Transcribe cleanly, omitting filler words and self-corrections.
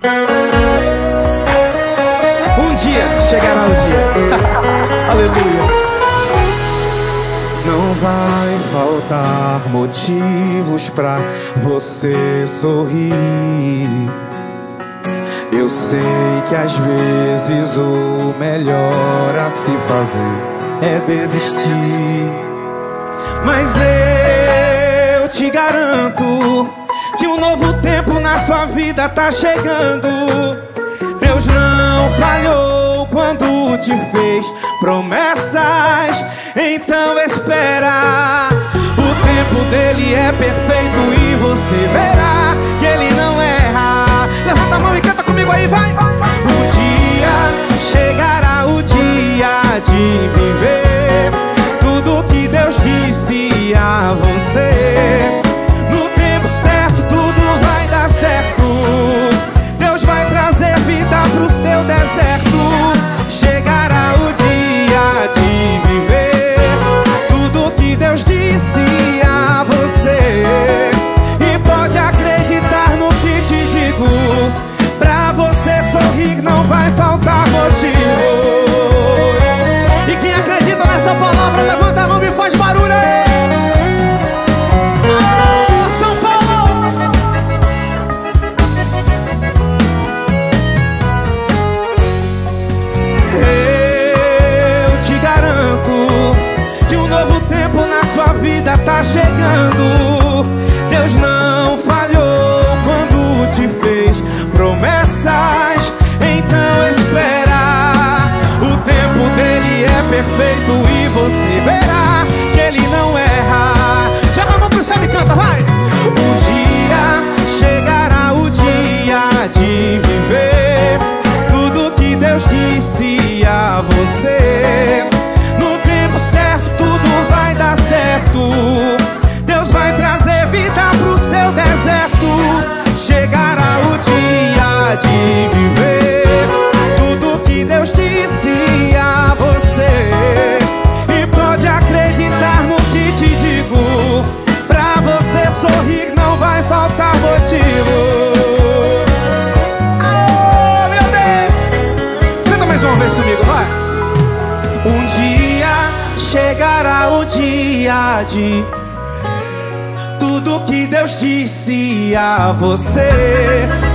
Um dia chegará o dia. Aleluia. Não vai faltar motivos pra você sorrir. Eu sei que às vezes o melhor a se fazer é desistir, mas eu te garanto que um novo tempo na sua vida tá chegando. Deus não falhou quando te fez promessas, então espera. O tempo dele é perfeito e você verá que ele não erra. Levanta a mão e canta comigo aí, vai! Um dia chegará o dia de viver tudo que Deus disse a você. No tempo certo tudo vai dar certo. Deus vai trazer vida pro seu deserto. Chegará o dia de viver tudo que Deus disse a você. E pode acreditar no que te digo, pra você sorrir não vai faltar motivo. E quem acredita nessa palavra, levanta a mão e faz barulho aí. Oh, São Paulo! Eu te garanto que um novo tempo na sua vida tá chegando. Deus não falhou quando te fez promessas, então espera. O tempo dele é perfeito e você verá que ele não erra. Joga a mão pro céu e canta, vai! Um dia chegará o dia de viver tudo que Deus disse a você. No tempo certo tudo vai dar certo. Deus vai trazer vida pro seu deserto. Chegará o dia de viver tudo que Deus disse a você. E pode acreditar no que te digo, pra você sorrir não vai faltar motivo. Oh, meu Deus! Canta mais uma vez comigo, vai! Um dia chegará o dia de tudo que Deus disse a você.